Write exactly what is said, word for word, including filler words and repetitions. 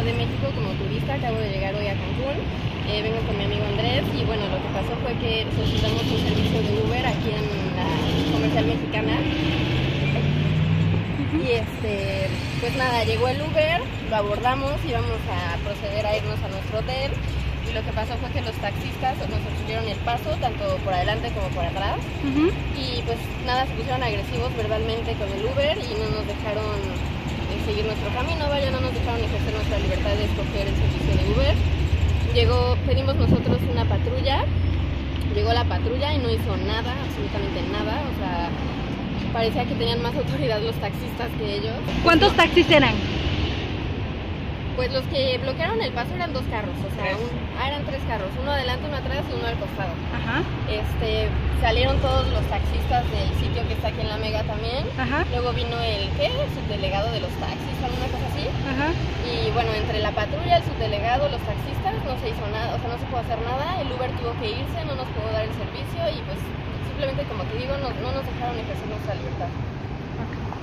Ciudad de México como turista, acabo de llegar hoy a Cancún, eh, vengo con mi amigo Andrés y bueno, lo que pasó fue que solicitamos un servicio de Uber aquí en la Comercial Mexicana. Y este, pues nada, llegó el Uber, lo abordamos, íbamos a proceder a irnos a nuestro hotel. Y lo que pasó fue que los taxistas nos obstruyeron el paso, tanto por adelante como por atrás. Uh-huh. Y pues nada, se pusieron agresivos verbalmente con el Uber y no nos dejaron eh, seguir nuestro camino, vaya, no nos dejaron ejercer nuestra libertad de escoger el servicio de Uber. Llegó, pedimos nosotros una patrulla, llegó la patrulla y no hizo nada, absolutamente nada, o sea, parecía que tenían más autoridad los taxistas que ellos. ¿Cuántos taxis eran? Pues los que bloquearon el paso eran dos carros, o sea, un, ah, eran tres carros, uno adelante, uno atrás y uno al costado. Ajá. Este, salieron todos los taxistas del sitio que está aquí en La Mega también. Ajá. Luego vino el, ¿qué? El subdelegado de los taxis, alguna cosa así. Ajá. Y bueno, entre la patrulla, el subdelegado, los taxistas, no se hizo nada, o sea, no se pudo hacer nada. El Uber tuvo que irse, no nos pudo dar el servicio y pues simplemente, como te digo, no, no nos dejaron ejercer nuestra libertad.